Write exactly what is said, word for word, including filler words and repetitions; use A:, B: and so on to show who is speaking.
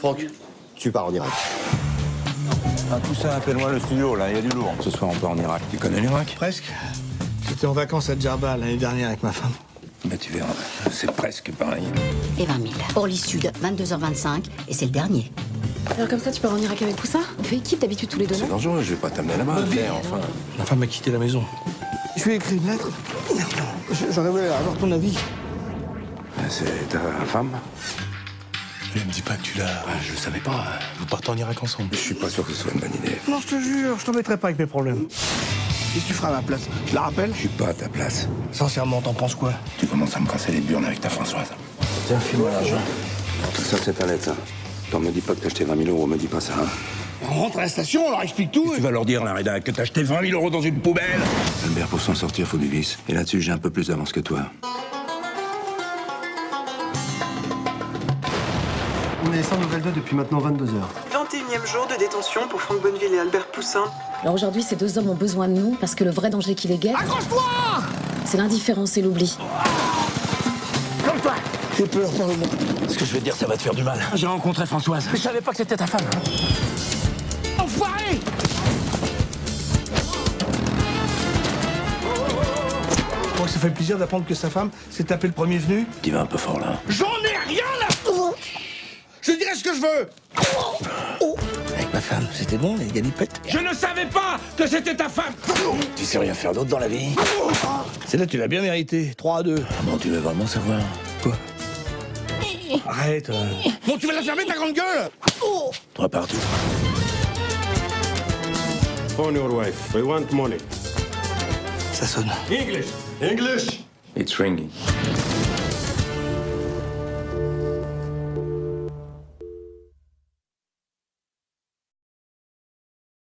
A: Franck, tu pars en Irak.
B: Ah, tout ça, appelle-moi le studio, là, il y a du lourd. Ce soir, on part en Irak. Tu connais l'Irak?
C: Presque. J'étais en vacances à Djerba l'année dernière avec ma femme.
B: Bah, tu verras, c'est presque pareil.
D: Et vingt mille. Orly Sud, vingt-deux heures vingt-cinq, et c'est le dernier.
E: Alors comme ça, tu pars en Irak avec Poussin? On fait équipe d'habitude tous les deux,
B: C'est
E: non?
B: dangereux, je vais pas t'amener là-bas. Claire, enfin.
C: Ma femme a quitté la maison. Je lui ai écrit une lettre. J'aurais voulu avoir ton avis.
B: C'est ta femme?
F: Mais me dis pas que tu l'as...
B: Ah, je le savais pas.
F: Vous partez en Irak ensemble.
B: Je suis pas sûr que ce soit une bonne idée.
C: Non, je te jure, je t'embêterai pas avec mes problèmes. Qu'est-ce que tu feras à ma place? Je la rappelle?
B: Je suis pas à ta place.
C: Sincèrement, t'en penses quoi?
B: Tu commences à me casser les burnes avec ta Françoise.
C: Tiens, file-moi l'argent.
B: Tout ça, c'est ta lettre, ça. T'en me dis pas que t'as acheté vingt mille euros, me dis pas ça. Hein.
C: On rentre à la station, on leur explique tout.
B: Tu vas leur dire, la rédac, que t'as acheté vingt mille euros dans une poubelle. Albert, pour s'en sortir, faut du vice. Et là-dessus, j'ai un peu plus d'avance que toi.
A: On est sans nouvelles d'eux depuis maintenant vingt-deux heures.
G: vingt et unième jour de détention pour Franck Bonneville et Albert Poussin.
E: Alors aujourd'hui, ces deux hommes ont besoin de nous parce que le vrai danger qui les guette...
C: Accroche-toi!
E: C'est l'indifférence et l'oubli.
C: Calme-toi! J'ai peur, parle-moi.
F: Ce que je vais te dire, ça va te faire du mal.
C: J'ai rencontré Françoise. Mais je savais pas que c'était ta femme. Enfoiré! Bon, ça fait plaisir d'apprendre que sa femme s'est tapé le premier venu.
F: Tu vas un peu fort, là.
C: J'en ai rien à... Je dirai ce que je veux! Avec ma femme, c'était bon, les galipettes? Je ne savais pas que c'était ta femme!
F: Tu sais rien faire d'autre dans la vie?
C: Celle-là, tu l'as bien mérité. trois à deux.
F: Ah bon, tu veux vraiment savoir?
C: Quoi? Arrête. euh. Bon, tu vas la fermer, ta grande gueule!
F: Toi partout.
H: Phone your wife. We want money.
C: Ça sonne.
H: English. English.
B: It's ringing.